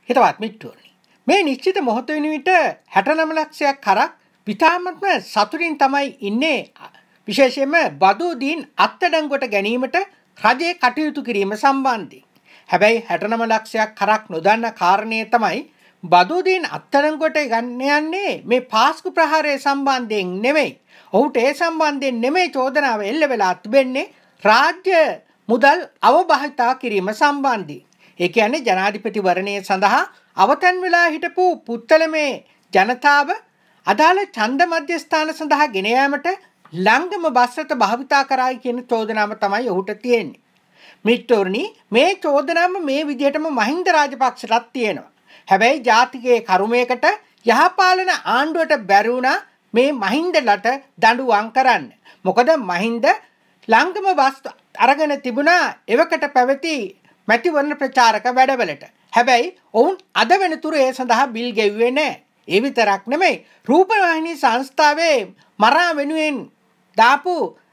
හිතවත් මිත්‍රෝනි. මේ නිශ්චිත මොහොත වෙන විට 69 ලක්ෂයක් කරක් විතාමත්ම සතුටින් තමයි ඉන්නේ. විශේෂයෙන්ම බදු දීන් අත්අඩංගුවට ගැනීමට රජයේ කටයුතු කිරීම සම්බන්ධයෙන්. හැබැයි 69 ලක්ෂයක් කරක් නොදන්න කාරණේ තමයි බදු දීන් අත්අඩංගුවට ගන්න යන්නේ මේ පාස්කු ප්‍රහාරය සම්බන්ධයෙන් නෙමෙයි. ඔහුට ඒ සම්බන්ධයෙන් නෙමෙයි චෝදනාව එල්ල වෙලා තිබෙන්නේ රාජ්‍ය මුදල් අවභාවිතා කිරීම සම්බන්ධයෙන්. ඒ කියන්නේ ජනාධිපතිවරණය සඳහා අවතන් වෙලා හිටපු පුත්තලමේ ජනතාව අදාළ ඡන්ද මධ්‍යස්ථාන සඳහා ගෙන යාමට ලංගම බස්රථ භාවිතා කරයි කියන චෝදනාව තමයි ඔහුට තියෙන්නේ. මිත්‍රෝනි මේ චෝදනාව මේ විදිහටම මහින්ද රාජපක්ෂටත් තියෙනවා. හැබැයි ජාතිකයේ කරුමයකට යහපාලන ආණ්ඩුවට බැරි වුණා මේ මහින්දලට දඬුවම් කරන්න. මොකද මහින්ද ලංගම බස් අරගෙන තිබුණා එවකට පැවති මැතිවරණ ප්‍රචාරක වැඩවලට. හැබැයි ඔවුන් අද වෙනතුරු ඒ සඳහා බිල් ගෙව්වේ නැහැ. ඒ විතරක් නෙමෙයි රූපවාහිනී සංස්ථාවේ මරා වෙනුවෙන් දාපු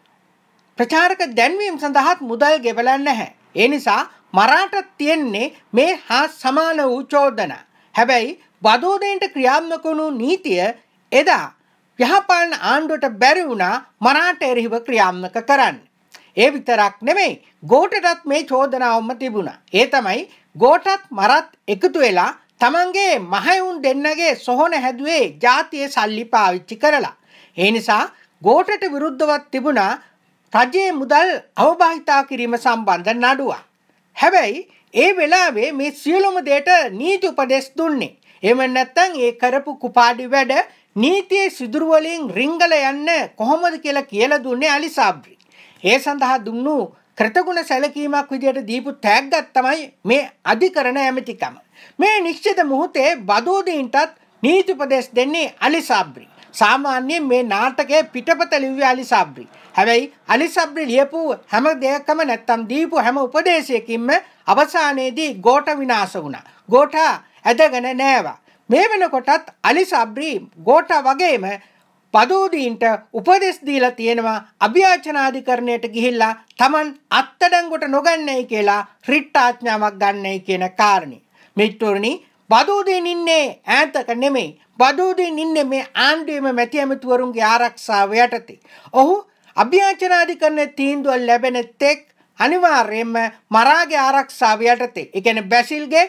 ප්‍රචාරක දැන්වීම සඳහාත් මුදල් ගෙවලා නැහැ. ඒ නිසා මරාට තියෙන්නේ මේ හා සමාන වූ චෝදනා. හැබැයි බදෝදේන්ට ක්‍රියාත්මක වුණු නීතිය එදා යහපාලන ආණ්ඩුවට බැරි වුණා මරාට එරෙහිව ක්‍රියාත්මක කරන්න. ඒ විතරක් නෙමෙයි ගෝඨටත් මේ චෝදනාවම තිබුණා. ඒ තමයි ගෝඨත් මරත් එකතු වෙලා තමන්ගේ මහයුන් දෙන්නගේ සොහොන හැදුවේ ජාතියේ සල්ලි පාවිච්චි කරලා. ඒ නිසා ගෝඨට විරුද්ධව තිබුණා රජයේ මුදල් අවභාවිතා කිරීම සම්බන්ධ නඩුවක්. හැබැයි ඒ වෙලාවේ මේ සියලුම දේට නීති උපදෙස් දුන්නේ. එහෙම නැත්නම් ඒ කරපු කුපාඩි වැඩ නීතියේ සිදුරු වලින් රිංගල යන්න කොහොමද කියලා දුන්නේ අලි සාබ්රි. ඒ සඳහා දුන්නු කෘතගුණ සැලකීමක් විදියට දීපු තෑග්ගක් තමයි මේ අධිකරණ ඇමතිකම. මේ නිශ්චිත මොහොතේ බදෝදීන්ටත් නීති උපදෙස් දෙන්නේ අලි සාබ්රි. සාමාන්‍යයෙන් මේ නාටකයේ පිටපත ලිව්වේ අලි සාබ්රි. හැබැයි අලි සාබ්රි ලියපු හැම දෙයක්ම නැත්තම් දීපු හැම උපදේශයකින්ම අවසානයේදී ගෝඨ විනාශ වුණා. ගෝඨ ඇදගෙන නෑවා. මේ වෙනකොටත් අලි සාබ්රි ගෝඨ වගේම බදෝදීන්ට උපදෙස් දීලා තියෙනවා අභියාචනාධිකරණයට ගිහිල්ලා Taman අත්අඩංගුවට නොගන්නයි කියලා රිට් ආඥාවක් ගන්නයි කියන කාරණේ. මිත්‍රෝනි බදෝදීන් ඉන්නේ ඈතක නෙමෙයි. බදෝදීන් ඉන්නේ මේ ආණ්ඩුවේම මැති ඇමතිවරුන්ගේ ආරක්ෂාව යටතේ. ඔහු අභියාචනාධිකරණයේ තීන්දුව ලැබෙන තෙක් අනිවාර්යයෙන්ම මරාගේ ආරක්ෂාව යටතේ. ඒ කියන්නේ බැසිල්ගේ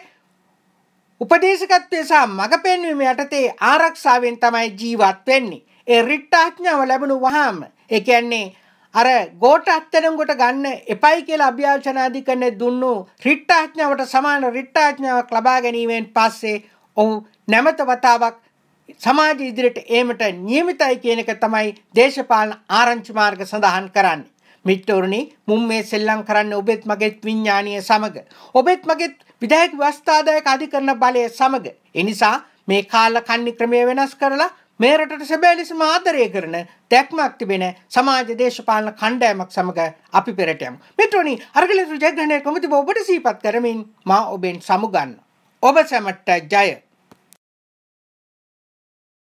උපදේශකත්වයේ සහ මඟ පෙන්වීම යටතේ ආරක්ෂාවෙන් තමයි ජීවත් වෙන්නේ. ඒ රිට් ආඥාව ලැබුණු වහාම ඒ කියන්නේ අර ගෝඨ අත්අඩංගුවට ගන්න එපයි කියලා අභියාචනාධිකරණය දුන්නු රිට් ආඥාවට සමාන රිට් ආඥාවක් ලබා ගැනීමෙන් පස්සේ ඔහු නැමත වතාවක් සමාජ ඉදිරියට ඒමට නියමිතයි කියන එක තමයි දේශපාලන ආරංචි මාර්ග සඳහන් කරන්නේ. මිත්‍රෝනි මුම් මේ සෙල්ලම් කරන්නේ ඔබෙත් මගෙත් විඥානීය සමග. ඔබෙත් මගෙත් විධායක ව්‍යවස්ථාදායක අධිකරණ බලය සමග. ඒ නිසා මේ කාල කන්නි ක්‍රමය වෙනස් කරලා මේ රටට සැබෑ ලෙසම ආදරය කරන දැක්මක් තිබෙන සමාජ දේශපාලන කණ්ඩායමක් සමග අපි පෙරට යමු. මිත්‍රෝනි අරගල ජයග්‍රහණය කොමිතුම ඔබට සිහිපත් කරමින් මා ඔබෙන් සමුගන්න. ඔබ සැමට ජය.